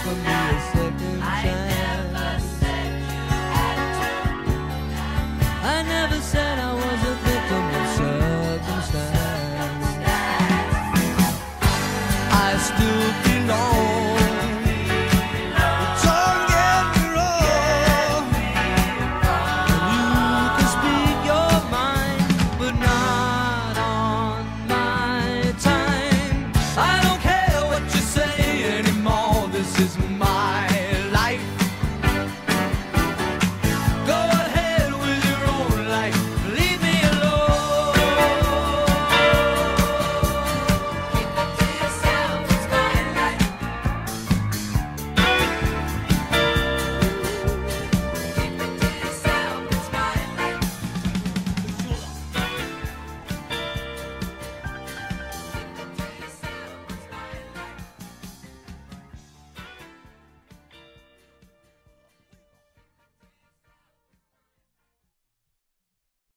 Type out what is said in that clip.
offer me a second chance. I never said I was a victim of circumstance. I still belong. Don't get me wrong. You can speak your mind, but not on my time. I don't care what you say anymore. This is